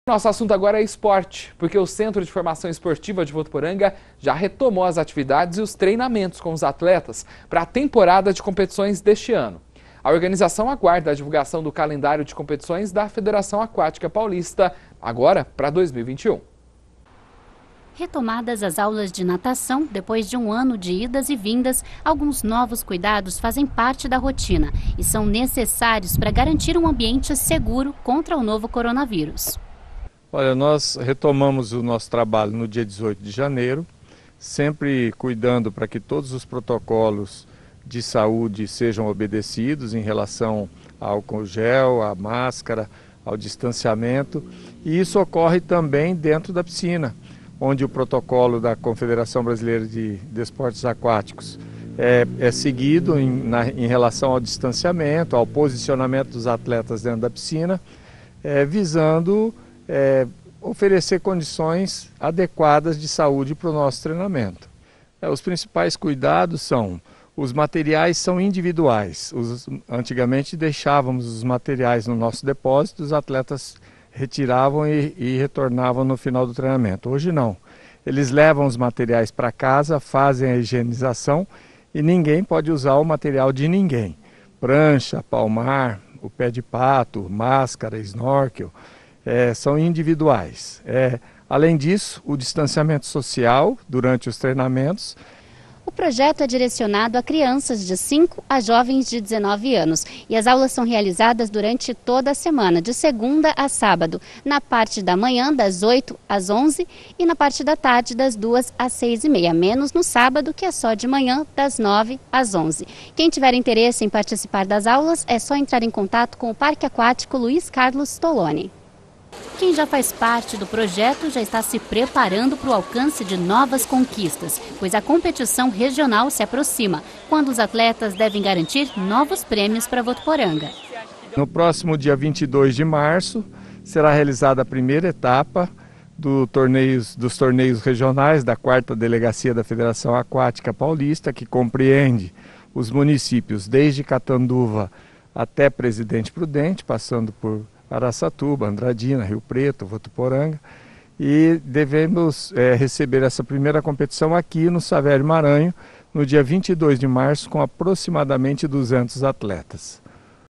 Nosso assunto agora é esporte, porque o Centro de Formação Esportiva de Votuporanga já retomou as atividades e os treinamentos com os atletas para a temporada de competições deste ano. A organização aguarda a divulgação do calendário de competições da Federação Aquática Paulista, agora para 2021. Retomadas as aulas de natação, depois de um ano de idas e vindas, alguns novos cuidados fazem parte da rotina e são necessários para garantir um ambiente seguro contra o novo coronavírus. Olha, nós retomamos o nosso trabalho no dia 18 de janeiro, sempre cuidando para que todos os protocolos de saúde sejam obedecidos em relação ao álcool gel, à máscara, ao distanciamento. E isso ocorre também dentro da piscina, onde o protocolo da Confederação Brasileira de Desportos Aquáticos é seguido em relação ao distanciamento, ao posicionamento dos atletas dentro da piscina, visando oferecer condições adequadas de saúde para o nosso treinamento. Os principais cuidados são: os materiais são individuais. Antigamente deixávamos os materiais no nosso depósito, os atletas retiravam e retornavam no final do treinamento. Hoje não. Eles levam os materiais para casa, fazem a higienização e ninguém pode usar o material de ninguém. Prancha, palmar, o pé de pato, máscara, snorkel, são individuais. Além disso, o distanciamento social durante os treinamentos. O projeto é direcionado a crianças de 5 a jovens de 19 anos e as aulas são realizadas durante toda a semana, de segunda a sábado, na parte da manhã das 8 às 11 e na parte da tarde das 2 às 6h30, menos no sábado, que é só de manhã das 9 às 11. Quem tiver interesse em participar das aulas é só entrar em contato com o Parque Aquático Luiz Carlos Toloni. Quem já faz parte do projeto já está se preparando para o alcance de novas conquistas, pois a competição regional se aproxima, quando os atletas devem garantir novos prêmios para Votuporanga. No próximo dia 22 de março será realizada a primeira etapa dos torneios regionais da 4ª Delegacia da Federação Aquática Paulista, que compreende os municípios desde Catanduva até Presidente Prudente, passando por Araçatuba, Andradina, Rio Preto, Votuporanga, e devemos receber essa primeira competição aqui no Savério Maranhão, no dia 22 de março, com aproximadamente 200 atletas.